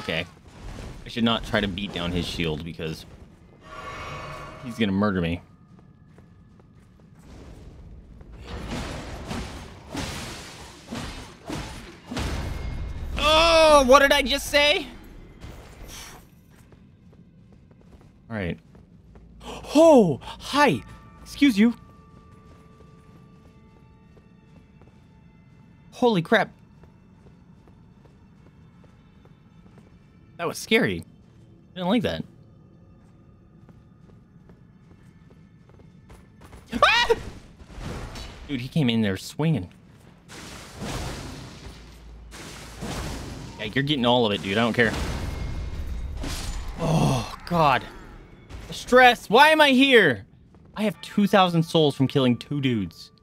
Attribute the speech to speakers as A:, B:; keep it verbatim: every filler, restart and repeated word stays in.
A: Okay. I should not try to beat down his shield because he's gonna murder me. Oh, what did I just say? All right. Oh, hi. Excuse you. Holy crap. That was scary. I didn't like that. Ah! Dude, he came in there swinging. Yeah, you're getting all of it, dude. I don't care. Oh, God. The stress. Why am I here? I have two thousand souls from killing two dudes.